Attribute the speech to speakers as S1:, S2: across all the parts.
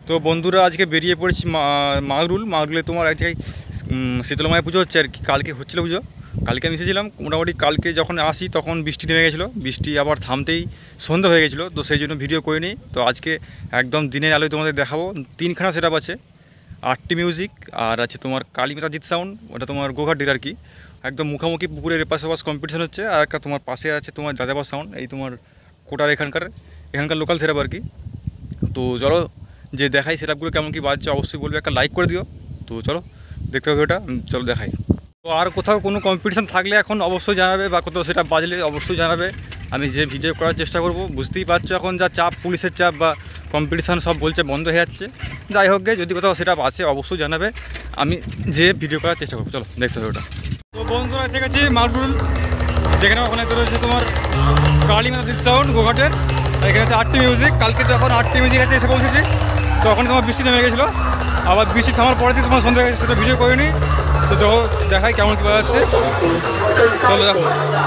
S1: তো বন্ধুরা আজকে বেরিয়ে পড়েছি মাগরুলে তোমার আজকে শীতলমায় পুজো হচ্ছে আর কি। কালকে হচ্ছিলো পুজো, কালকে আমি এসেছিলাম। মোটামুটি কালকে যখন আসি তখন বৃষ্টি নেমে গেছিলো, বৃষ্টি আবার থামতেই সন্ধ্যা হয়ে গেছিলো, তো সেই জন্য ভিডিও করিনি। তো আজকে একদম দিনের আলোয় তোমাদের দেখাবো। 3খানা সেট আপ আছে, আরটি মিউজিক আর আছে তোমার কালীমাতা জিৎ সাউন্ড, ওটা তোমার গোঘাটের আর কি। একদম মুখামুখি পুকুরের এপাশ ওপাশ কম্পিটিশন হচ্ছে। আর একটা তোমার পাশে আছে তোমার যাযাবর সাউন্ড, এই তোমার কোটার এখানকার লোকাল সেট আপ আর কি। তো চলো যে দেখাই সেটআপগুলো কেমন কী বাজছে, অবশ্যই বলবে, একটা লাইক করে দিও। তো চলো দেখতে হবে ওটা, চলো দেখাই। তো আর কোথাও কোনো কম্পিটিশান থাকলে এখন অবশ্যই জানাবে, বা কোথাও সেটা বাজলে অবশ্যই জানাবে। আমি যে ভিডিও করার চেষ্টা করব। বুঝতেই পারছো এখন যা চাপ, পুলিশের চাপ বা কম্পিটিশান সব বলছে বন্ধ হয়ে যাচ্ছে। যাই হোক গে, যদি কোথাও সেটা আসে অবশ্যই জানাবে, আমি যে ভিডিও করার চেষ্টা করবো। চলো দেখতে হবে ওটা। তো বন্ধুরা এসে গেছি মাগরুল, যেখানে ওখানে তো রয়েছে তোমার কালীমাতা জিৎ সাউন্ড গোঘাটের, এখানে হচ্ছে আরটি মিউজিক। কালকে যখন আরটি মিউজিক আছে এসে পৌঁছেছি, তখন তোমার বৃষ্টি নেমে গেছিলো। আবার বৃষ্টি থামার পরে থেকে তোমার সন্ধ্যা হয়ে গেছে, সেটা ভিডিও করিনি। তো চলো দেখাই কেমন কী যাচ্ছে, চলো দেখো।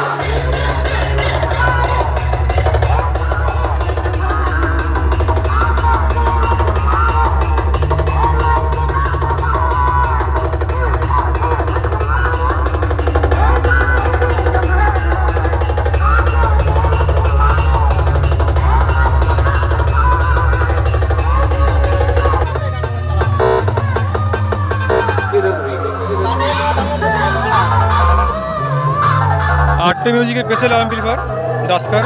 S1: আরটি মিউজিকের স্পেশাল অ্যাম্পলিফায়ার ডাস্কার।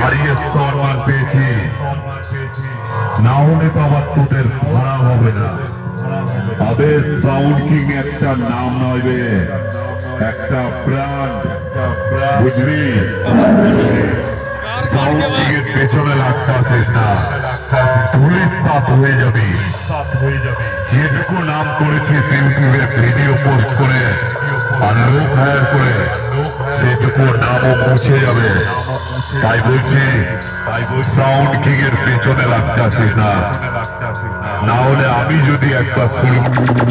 S2: হারিয়ে সম্মান পেয়েছি, না হলে তো আবার তোদের ধরা হবে না। আবেশ সাউন্ড কিং একটা নাম নইবে, একটা ব্র্যান্ড, বুঝলি? সাউন্ড কিং এর পেছনে লাগতে আসিস না, পুলিশ সাথ হয়ে যাবি। যেটুকু নাম করেছিস ইউটিউবে ভিডিও পোস্ট করে আর লোক হায়ার করে, সেটুকু নামও মুছে যাবে। তাই বলছি সাউন্ড কিং এর পেছনে লাগতে আসিস না, না হলে আমি যদি একবার শুরু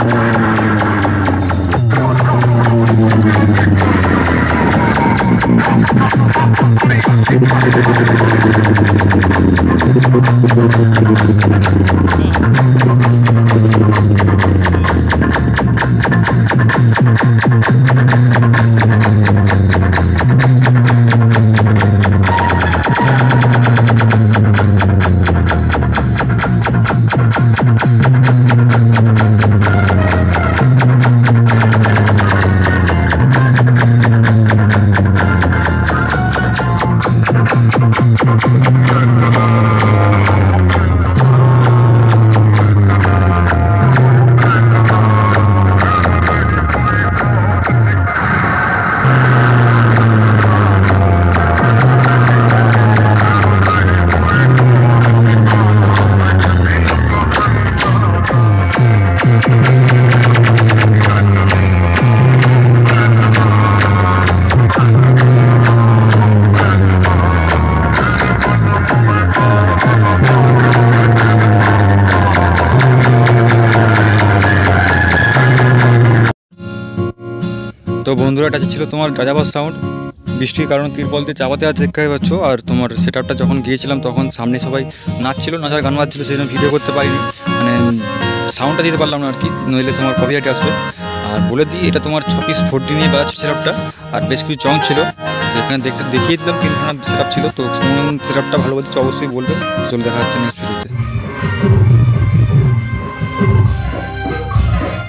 S1: তো বন্ধুরা, এটা ছিল তোমার যাযাবর সাউন্ড। বৃষ্টির কারণে তিরপল দিয়ে চাপাতে আছে দেখতে পাচ্ছ। আর তোমার সেট আপটা যখন গিয়েছিলাম তখন সামনে সবাই নাচছিল, নাচার গান বাজছিল, সেই জন্য ভিডিও করতে পারিনি, মানে সাউন্ডটা দিতে পারলাম না আর কি, নইলে তোমার কপিরাইট আসবে। আর বলে দিই, এটা তোমার 6 পিস 4D নিয়ে বাজাচ্ছে সেট আপটা, আর বেশ কিছু চং ছিল। তো এখানে দেখিয়ে দিলাম কিন্তু সেট আপ ছিল। তো সেট আপটা ভালো বলছে অবশ্যই বলবে। চলে দেখা যাচ্ছে নেক্সট ভিডিও।